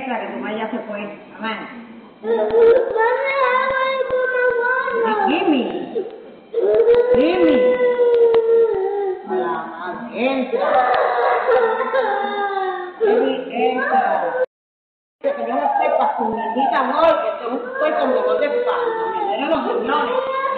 entra, que tu mamá ya se fue. Mamá. Jimmy. Jimmy. Hola, entra. Jimmy, entra. Que yo no sepa su bendita amor, que tengo un puesto en dolor de espalda. Me duelen los riñones.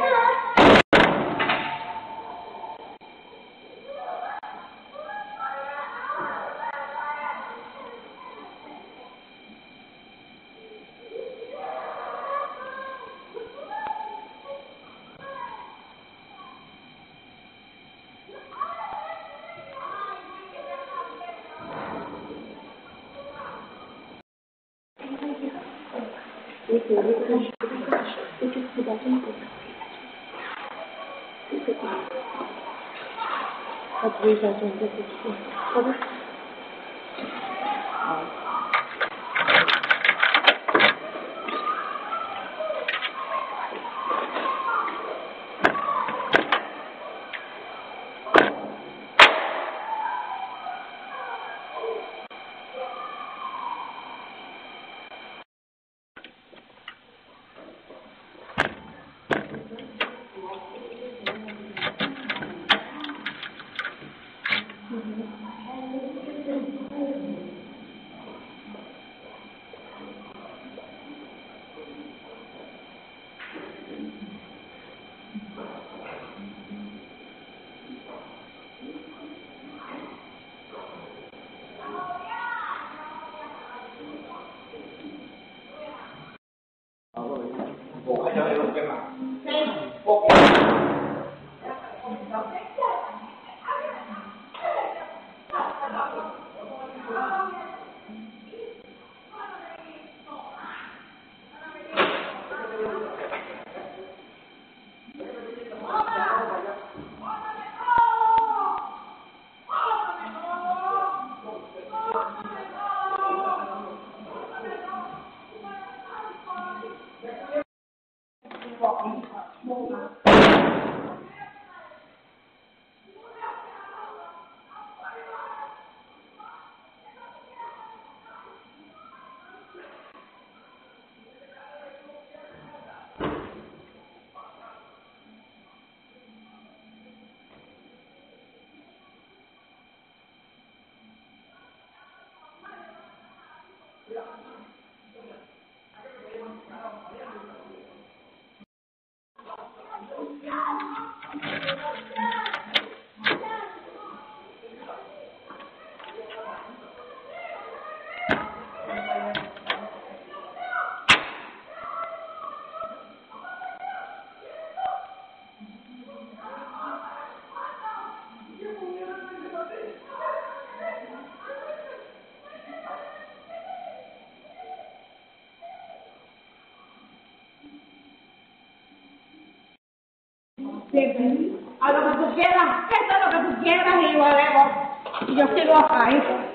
A lo que tú quieras, esto es lo que tú quieras y yo debo. Y yo sigo acá, ¿eh?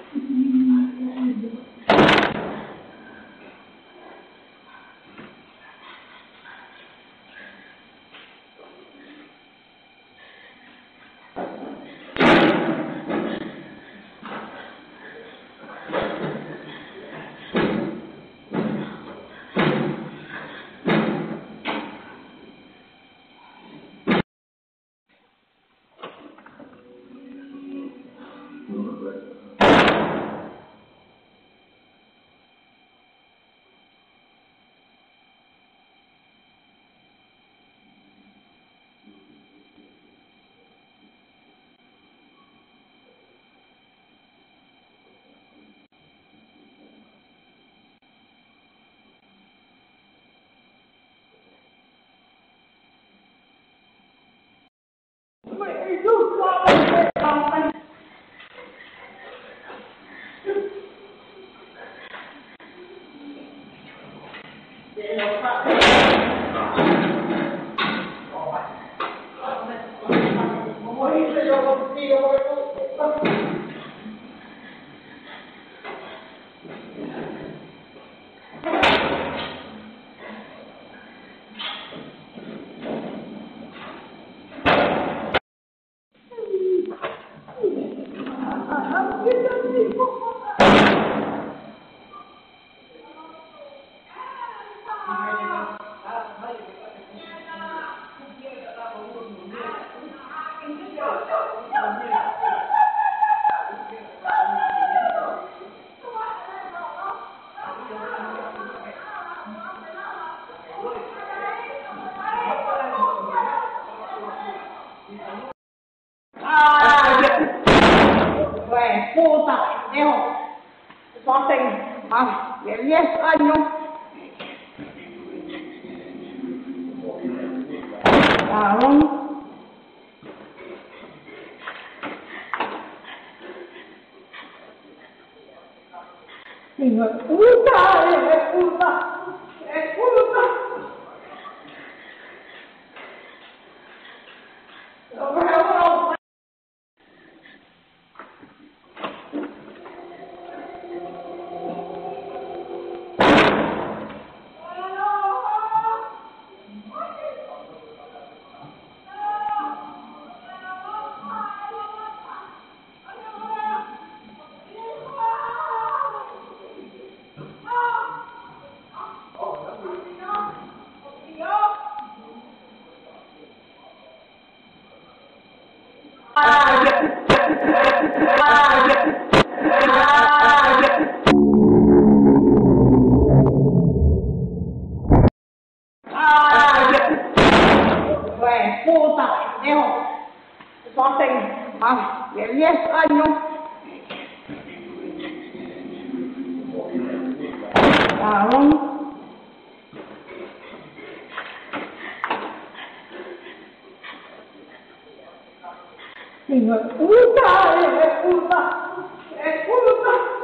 más de 10 años. Varón. Hijo de puta, es puta. Lo veo. Pues puta, pendejo. Eso hace más de 10 años. Varón. Hijo de puta, es puta.